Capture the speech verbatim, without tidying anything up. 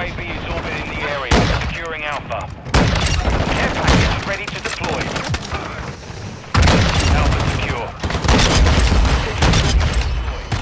A V is orbiting the area, securing Alpha.